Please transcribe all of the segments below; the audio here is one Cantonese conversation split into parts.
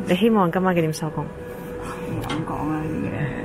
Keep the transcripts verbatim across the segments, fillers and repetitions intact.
你希望今晚幾點收工？ 唔敢講啊呢啲嘢。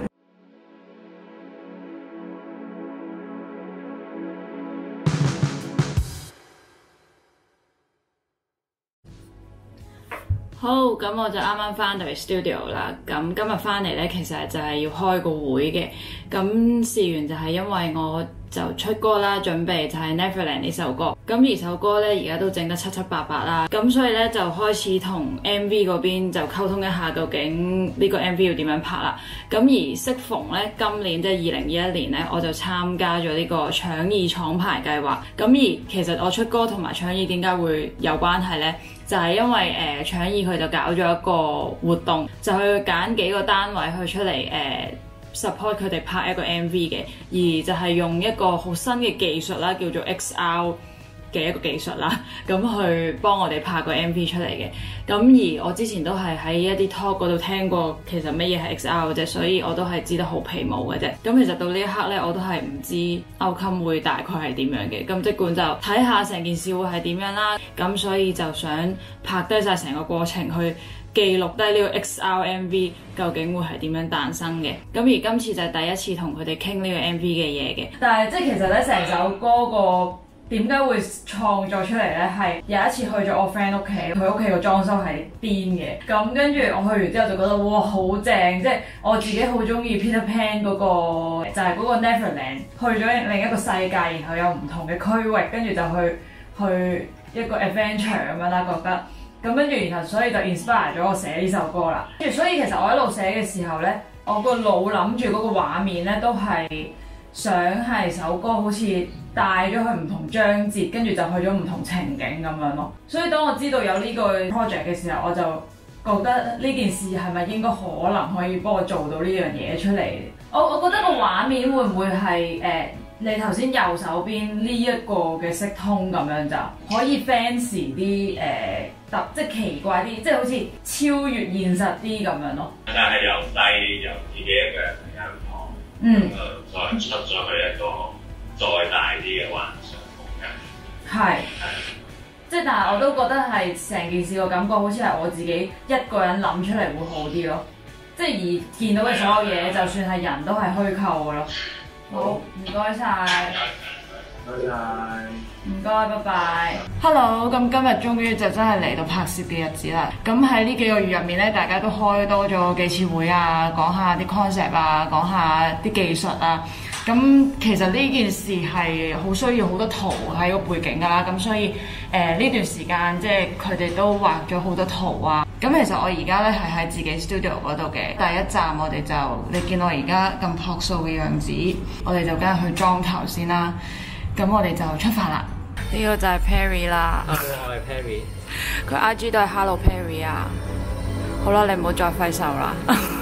好，咁我就啱啱翻到嚟 studio 啦。咁今日翻嚟咧，其實就係要開個會嘅。咁事緣就係因為我就出歌啦，準備就係 Neverland 呢首歌。咁而首歌咧，而家都整得七七八八啦。咁所以咧就開始同 M V 嗰邊就溝通一下，究竟呢個 M V 要點樣拍啦。咁而適逢咧，今年即係二零二一年咧，我就參加咗呢個搶耳廠牌計劃。咁而其實我出歌同埋搶耳點解會有關係咧？就係因為誒、呃、搶耳佢就搞咗一個活動，就去揀幾個單位去出嚟誒、呃、support 佢哋拍一個 M V 嘅，而就係用一個好新嘅技術啦，叫做 X R 嘅一個技術啦，咁去幫我哋拍個 M V 出嚟嘅。咁而我之前都係喺一啲 talk 嗰度聽過，其實乜嘢係 X R 嘅啫，所以我都係知得好皮毛嘅啫。咁其實到呢一刻咧，我都係唔知 outcome 會大概係點樣嘅。咁即管就睇下成件事會係點樣啦。咁所以就想拍低晒成個過程，去記錄低呢個 X R M V 究竟會係點樣誕生嘅。咁而今次就係第一次同佢哋傾呢個 M V 嘅嘢嘅。但係即係其實咧，成首歌個點解會創作出嚟咧？係有一次去咗我 friend 屋企，佢屋企個裝修係癲嘅。咁跟住我去完之後就覺得哇好正，即係我自己好中意 Peter Pan 嗰個，就係嗰個 Neverland，去咗另一個世界，然後有唔同嘅區域，跟住就去去一個 adventure 咁樣啦，覺得。咁跟住然後所以就 inspire 咗我寫呢首歌啦。跟住所以其實我一路寫嘅時候咧，我個腦諗住嗰個畫面咧都係想係首歌好似帶咗去唔同章節，跟住就去咗唔同情景咁樣咯。所以當我知道有呢個 project 嘅時候，我就覺得呢件事係咪應該可能可以幫我做到呢樣嘢出嚟？我我覺得個畫面會唔會係誒、呃、你頭先右手邊呢一個嘅色通咁樣就可以 fancy 啲誒特即係奇怪啲，即係好似超越現實啲咁樣咯。 但係由細由自己一個人喺間房， 嗯， 誒再出咗去一個再大啲嘅幻想空間。 係，即係但係我都覺得係成件事個感覺好似係我自己一個人諗出嚟會好啲咯。即係而見到嘅所有嘢，就算係人都係虛構嘅咯。好，唔該晒。 唔該晒。 唔該，拜拜。Hello， 咁今日終於就真係嚟到拍攝嘅日子啦。咁喺呢幾個月入面咧，大家都開多咗幾次會啊，講下啲 concept 啊，講下啲技術啊。咁其實呢件事係好需要好多圖喺個背景㗎啦。咁所以誒呢、呃、段時間即係佢哋都畫咗好多圖啊。咁其實我而家咧係喺自己 studio 嗰度嘅。第一站我哋就你見我而家咁樸素嘅樣子，我哋就梗係去裝頭先啦。咁我哋就出發啦。呢個就係 Perry 啦。 我係 Perry。 佢 I G 都係 Hello Perry 啊。好啦，你唔好再揮手啦。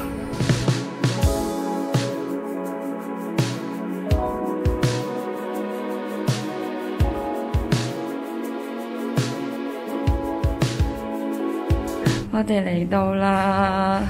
我哋嚟到啦。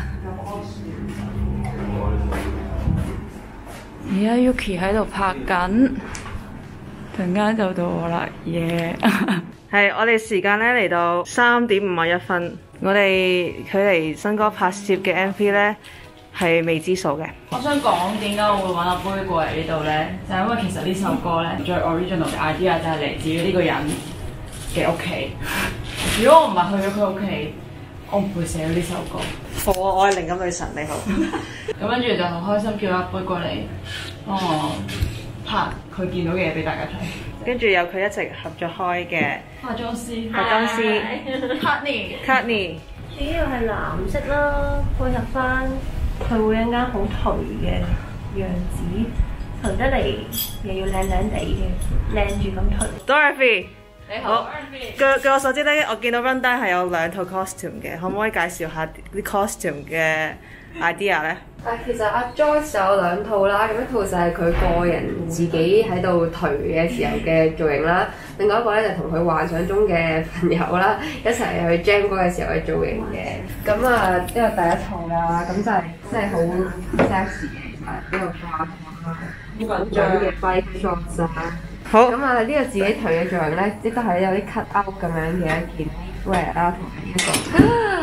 而家 Yuki 喺度拍緊。陣間就到我啦，耶！ 係我哋時間咧嚟到三點五十一分，我哋距離新歌拍攝嘅 M V 咧係未知數嘅。 我想講點解我會揾阿杯過嚟呢度咧，就係因為其實呢首歌咧最 original 嘅 idea 就係嚟自於呢個人嘅屋企。如果我唔係去咗佢屋企，我唔會寫到呢首歌。 好啊，我係靈感女神，你好。 咁跟住就好開心叫阿杯過嚟幫我拍佢見到嘅嘢俾大家睇， 跟住有佢一直合作開嘅化妝師， 化妝師 Courtney，Courtney， 主要係藍色啦，配合翻佢會一間好頹嘅樣子，頹得嚟又要靚靚地嘅，靚住咁頹。 Dorothy， 你好。 據據我所知咧，我見到 Rundown 係有兩套 costume 嘅，可唔可以介紹下啲 costume 嘅 idea 咧？ 啊，其實阿 Joyce 有兩套啦，咁一套就係佢個人自己喺度頹嘅時候嘅造型啦，另外一個咧就同佢幻想中嘅朋友啦一齊去 jam 歌嘅時候嘅造型嘅。咁啊，呢個第一套啦，咁就係真係好 sexy 嘅，係呢個花花緊張嘅 bike shots 啊。 好。 咁啊，呢個自己頹嘅造型咧，亦都係有啲 cut out 咁樣嘅一件 wear 啦，同埋呢一個。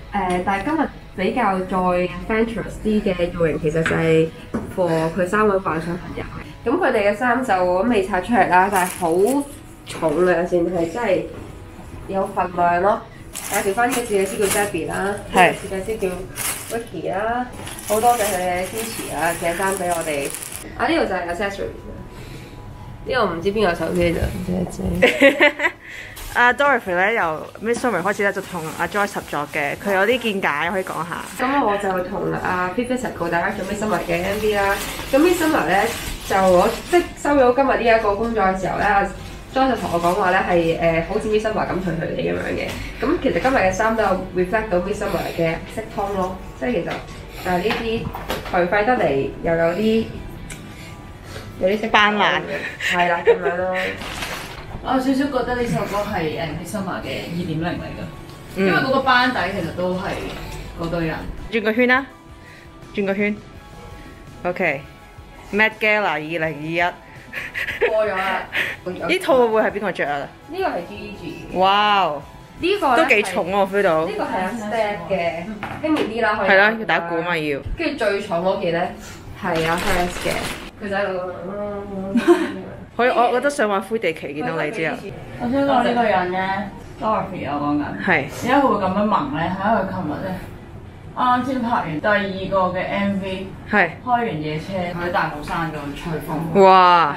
誒，但係今日比較再 adventurous 啲嘅造型，其實就係 for 佢三位幻想朋友。咁佢哋嘅衫就我未拆出嚟啦，但係好重量先係真係有份量咯。介紹翻呢個設計師叫 Debbie 啦，呢個設計師叫 Vicky 啦，好多謝佢嘅支持啊，借衫俾我哋。啊，呢度就係 accessory， 呢個唔知邊個手機咋，姐姐。 阿 Dorothy 咧由 Miss Summer 開始咧就同阿 Joyce 合作嘅，佢有啲見解可以講下。 咁我就同阿 Physical 大家做 Miss Summer 嘅 M V 啦。咁 Miss Summer 咧就我即係收咗今日呢一個工作嘅時候咧，阿 Joyce 就同我講話咧係誒好似 Miss Summer 咁隨隨你咁樣嘅。咁其實今日嘅衫都有 reflect 到 Miss Summer 嘅色湯咯，即係其實就係呢啲頹廢得嚟又有啲有啲色斑斕， 係啦咁樣咯。 我有少少覺得呢首歌係誒 Miss Summer 嘅二點零嚟㗎，因為嗰個班底其實都係嗰堆人。 轉個圈啦，轉個圈。OK，Met Gala 二零二一。 過咗啦。 呢套會係邊個着啊？ 呢個係 Gigi。 哇！ 呢個都幾重喎，我 feel 到。 呢個係阿 Step 嘅，輕微啲啦，可以。 係啦，要打鼓嘛要。 跟住最重嗰件咧係阿 Harris 嘅，佢就喺度。 我我覺得想玩灰地旗，見到你之後。 我想講呢個人咧 ，Dorothy 我講緊。 係。 點解佢會咁樣萌咧？係因為佢琴日咧啱先拍完第二個嘅 M V， 係開完夜車喺大帽山度吹風。 哇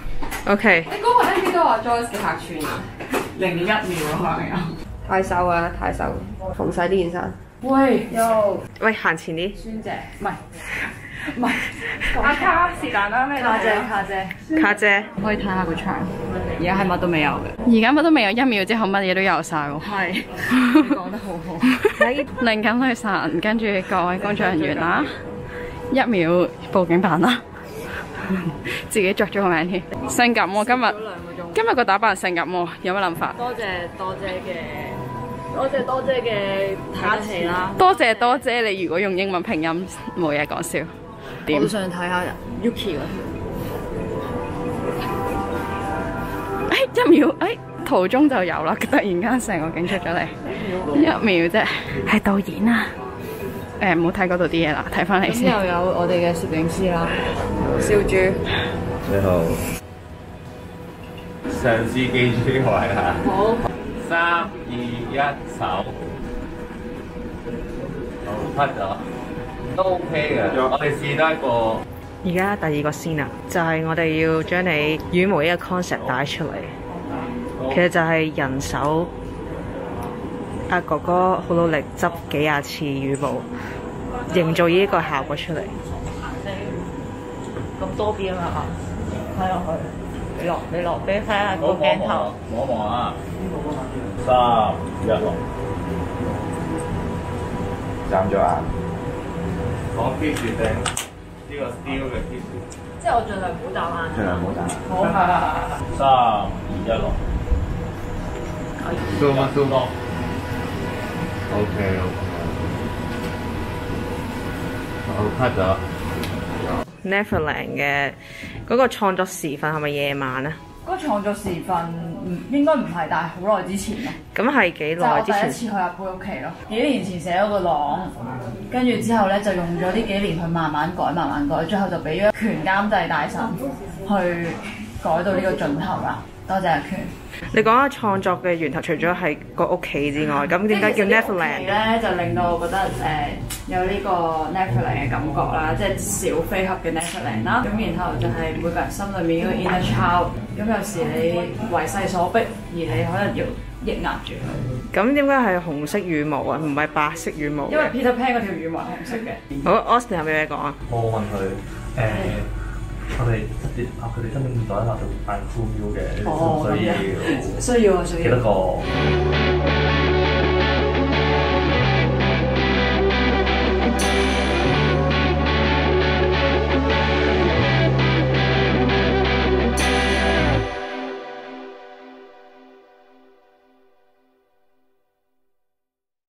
！OK。 你嗰個 M V 都話 Joyce 嘅客串啊？ 零點一秒可能有。 太瘦啊！太瘦，縫晒呢件衫。 喂，又喂，行前啲。 孫姐，唔係。唔係，阿卡是但啦，咩卡姐卡姐卡姐， 可以睇下個場，而家係乜都未有嘅。而家乜都未有，一秒之後乜嘢都有晒喎。係，講得好好。靈感女神，跟住各位工作人員啦，一秒報警版啦，自己作咗個名添。性感喎，今日今日個打扮性感喎，有乜諗法？ 多謝多謝嘅，多謝多謝嘅睇得起啦。 多謝多謝你，如果用英文拼音冇嘢講笑。 我都想睇下 Yuki 嗰條。 誒一秒，誒途中就有啦，突然間成個景出咗嚟，一秒啫，係導演啊！誒唔好睇嗰度啲嘢啦，睇翻嚟先。 咁又有我哋嘅攝影師啦，燒豬。 你好，嘗試記住呢個位啦。 好。 三二一，手。好，得咗。都 OK 嘅，我哋試多一個。 而家第二個先啦，就係、是、我哋要將你羽毛呢個 concept 帶出嚟。其實就係人手，阿哥哥好努力執幾廿次羽毛，營造呢個效果出嚟。咁多邊啊？睇落去，你落你落俾睇下個鏡頭。 望一望啊！三一六，眨咗眼。我 keep 住定呢個 steel 嘅 keep 住， 即係我盡量唔好眨眼。 盡量唔好眨眼。 好啊！ 三二一六，zoom 一 zoom 多。OK OK。好 cut 咗。 Neverland 嘅嗰個創作時分係咪夜晚啊？ 嗰個創作時分唔應該唔係，但係好耐之前咯。 咁係幾耐之前？ 就我第一次去阿佩屋企咯，幾年前寫咗個廊，跟住之後咧就用咗呢幾年去慢慢改、慢慢改，最後就俾咗權監製大神去改到呢個盡頭啦。多謝阿權。 你講下創作嘅源頭，除咗係個屋企之外，咁點解叫 Neverland 咧？就令到我覺得誒、呃、有呢個 Neverland 嘅感覺啦，即係小飛俠嘅 Neverland 啦。咁然後就係每個人心裏面嗰個 inner child。咁有時你為勢所逼，而你可能要抑壓住佢。 咁點解係紅色羽毛啊？唔係白色羽毛？ 因為 Peter Pan 嗰條羽毛係紅色嘅。 好 ，Austin 有咩嘢講啊？ 我問佢誒。我哋啊，佢哋真正在喺度扮 cool 嘅，需唔需要？ 需要啊，需要。 幾多個？